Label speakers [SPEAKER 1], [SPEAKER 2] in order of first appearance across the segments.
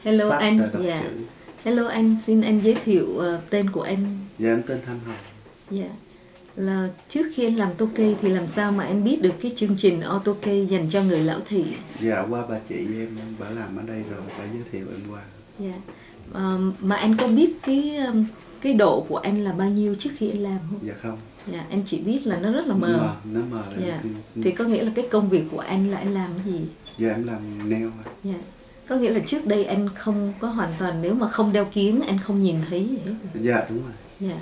[SPEAKER 1] Hello
[SPEAKER 2] sách
[SPEAKER 1] anh,
[SPEAKER 2] rồi đọc
[SPEAKER 1] dạ.
[SPEAKER 2] chữ.
[SPEAKER 1] Hello anh, xin anh giới thiệu tên của anh.
[SPEAKER 2] Dạ em tên Thanh Hồng.
[SPEAKER 1] Dạ. Là trước khi anh làm Toki thì làm sao mà anh biết được cái chương trình Autoki dành cho người lão thị?
[SPEAKER 2] Dạ qua bà chị em bà làm ở đây rồi, bà giới thiệu em qua.
[SPEAKER 1] Dạ. Mà anh có biết cái độ của anh là bao nhiêu trước khi anh làm không?
[SPEAKER 2] Dạ không.
[SPEAKER 1] Dạ, anh chỉ biết là nó rất là mờ.
[SPEAKER 2] Nó mờ.
[SPEAKER 1] Dạ. Thì có nghĩa là cái công việc của anh là anh làm cái gì?
[SPEAKER 2] Dạ em làm nail.
[SPEAKER 1] Dạ. Có nghĩa là trước đây anh không có hoàn toàn, nếu mà không đeo kiếng anh không nhìn thấy gì hết.
[SPEAKER 2] Dạ đúng rồi.
[SPEAKER 1] Dạ.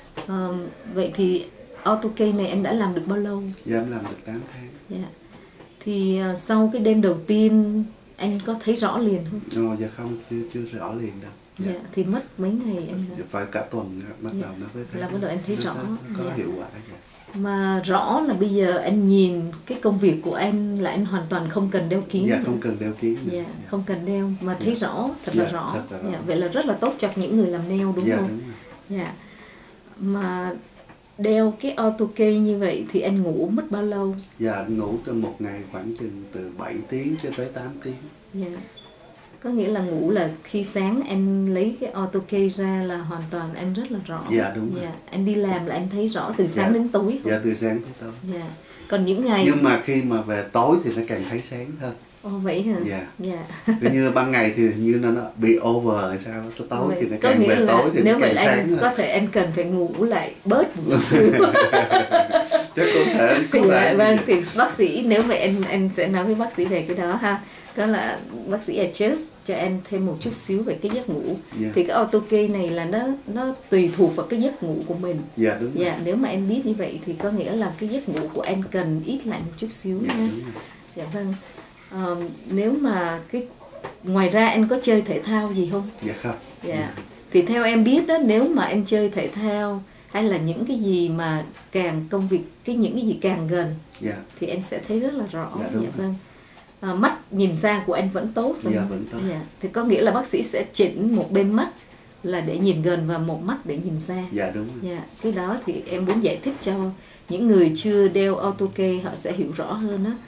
[SPEAKER 1] Vậy thì Autoki này anh đã làm được bao lâu?
[SPEAKER 2] Dạ em làm được 8 tháng.
[SPEAKER 1] Dạ. Thì sau cái đêm đầu tiên anh có thấy rõ liền không?
[SPEAKER 2] Dạ không, chưa rõ liền đâu.
[SPEAKER 1] Dạ. Thì mất mấy ngày anh
[SPEAKER 2] Dạ, phải cả tuần bắt đầu nó mới thấy.
[SPEAKER 1] Là bắt đầu anh thấy rõ.
[SPEAKER 2] Có
[SPEAKER 1] Dạ.
[SPEAKER 2] hiệu quả. Dạ.
[SPEAKER 1] Mà rõ là bây giờ anh nhìn cái công việc của anh là anh hoàn toàn không cần đeo kiếng.
[SPEAKER 2] Dạ
[SPEAKER 1] nữa.
[SPEAKER 2] không cần đeo kiếng.
[SPEAKER 1] Dạ, không cần đeo mà thấy rõ, thật là rõ.
[SPEAKER 2] Thật là rõ.
[SPEAKER 1] Dạ, vậy là rất là tốt cho những người làm nail đúng
[SPEAKER 2] Dạ,
[SPEAKER 1] không?
[SPEAKER 2] đúng rồi.
[SPEAKER 1] Dạ. Mà đeo cái Autoki như vậy thì anh ngủ mất bao lâu?
[SPEAKER 2] Dạ anh ngủ từ một ngày khoảng chừng từ 7 tiếng cho tới 8 tiếng.
[SPEAKER 1] Dạ. Có nghĩa là ngủ là khi sáng anh lấy cái Autoki ra là hoàn toàn anh rất là rõ.
[SPEAKER 2] Dạ đúng rồi.
[SPEAKER 1] Dạ. Anh đi làm là anh thấy rõ từ sáng đến tối không?
[SPEAKER 2] Dạ từ sáng tới tối.
[SPEAKER 1] Dạ. Còn những ngày...
[SPEAKER 2] Nhưng mà khi mà về tối thì nó càng thấy sáng hơn.
[SPEAKER 1] Ồ vậy hả?
[SPEAKER 2] Dạ.
[SPEAKER 1] Dạ.
[SPEAKER 2] Cứ như ban ngày thì như nó bị over hay sao, tới tối
[SPEAKER 1] Vậy,
[SPEAKER 2] thì nó
[SPEAKER 1] có
[SPEAKER 2] càng
[SPEAKER 1] nghĩa
[SPEAKER 2] về
[SPEAKER 1] là
[SPEAKER 2] tối thì
[SPEAKER 1] nếu
[SPEAKER 2] nó
[SPEAKER 1] vậy
[SPEAKER 2] càng
[SPEAKER 1] là
[SPEAKER 2] sáng
[SPEAKER 1] anh
[SPEAKER 2] hơn.
[SPEAKER 1] có thể anh cần phải ngủ lại bớt một chút xíu.
[SPEAKER 2] Chắc có thể.
[SPEAKER 1] Dạ, vâng, thì bác sĩ, nếu vậy anh sẽ nói với bác sĩ về cái đó ha. Đó là bác sĩ adjust cho anh thêm một chút xíu về cái giấc ngủ.
[SPEAKER 2] Yeah.
[SPEAKER 1] Thì cái Autoki này là nó tùy thuộc vào cái giấc ngủ của mình.
[SPEAKER 2] Dạ đúng rồi.
[SPEAKER 1] Dạ, nếu mà anh biết như vậy thì có nghĩa là cái giấc ngủ của anh cần ít lại một chút xíu
[SPEAKER 2] Dạ,
[SPEAKER 1] nha.
[SPEAKER 2] đúng rồi.
[SPEAKER 1] Dạ vâng. Nếu mà ngoài ra anh có chơi thể thao gì không?
[SPEAKER 2] Dạ không.
[SPEAKER 1] Dạ. Thì theo em biết đó, nếu mà anh chơi thể thao hay là những cái gì mà càng công việc, những cái gì càng gần,
[SPEAKER 2] Dạ.
[SPEAKER 1] thì anh sẽ thấy rất là rõ.
[SPEAKER 2] Dạ,
[SPEAKER 1] Dạ
[SPEAKER 2] đúng.
[SPEAKER 1] vâng. Mắt nhìn xa của anh vẫn tốt.
[SPEAKER 2] Dạ vẫn tốt.
[SPEAKER 1] Dạ. Thì có nghĩa là bác sĩ sẽ chỉnh một bên mắt là để nhìn gần và một mắt để nhìn xa.
[SPEAKER 2] Dạ đúng rồi.
[SPEAKER 1] Dạ. Cái đó thì em muốn giải thích cho những người chưa đeo Autoki họ sẽ hiểu rõ hơn đó.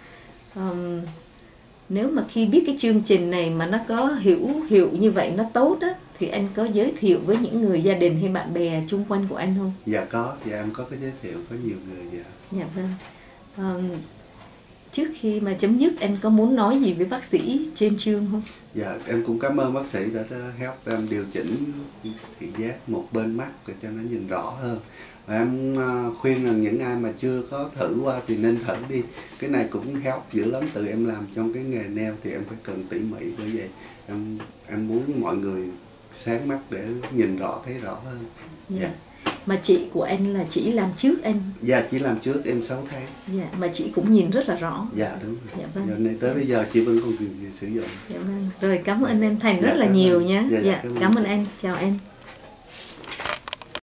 [SPEAKER 1] Nếu mà khi biết cái chương trình này mà nó có hiệu như vậy, nó tốt đó, thì anh có giới thiệu với những người gia đình hay bạn bè chung quanh của anh không?
[SPEAKER 2] Dạ có, dạ em có cái giới thiệu, có nhiều người. Dạ.
[SPEAKER 1] Dạ vâng. Trước khi mà chấm dứt anh có muốn nói gì với bác sĩ trên chương không?
[SPEAKER 2] Dạ em cũng cảm ơn bác sĩ đã help em điều chỉnh thị giác một bên mắt để cho nó nhìn rõ hơn. Và em khuyên rằng những ai mà chưa có thử qua thì nên thử đi. Cái này cũng help dữ lắm, từ em làm trong cái nghề nail thì em phải cần tỉ mỉ, bởi vậy em muốn mọi người sáng mắt để nhìn rõ, thấy rõ hơn.
[SPEAKER 1] Dạ. Mà chị của anh là chị làm trước anh?
[SPEAKER 2] Dạ chỉ làm trước em 6 tháng.
[SPEAKER 1] Dạ, mà chị cũng nhìn rất là rõ.
[SPEAKER 2] Dạ đúng rồi.
[SPEAKER 1] Dạ vâng.
[SPEAKER 2] Giờ này tới bây giờ chị vẫn còn sử dụng.
[SPEAKER 1] Dạ vâng. Rồi cảm ơn anh Thành rất
[SPEAKER 2] Dạ,
[SPEAKER 1] là nhiều nhé.
[SPEAKER 2] Dạ,
[SPEAKER 1] Dạ, cảm ơn anh. Chào anh.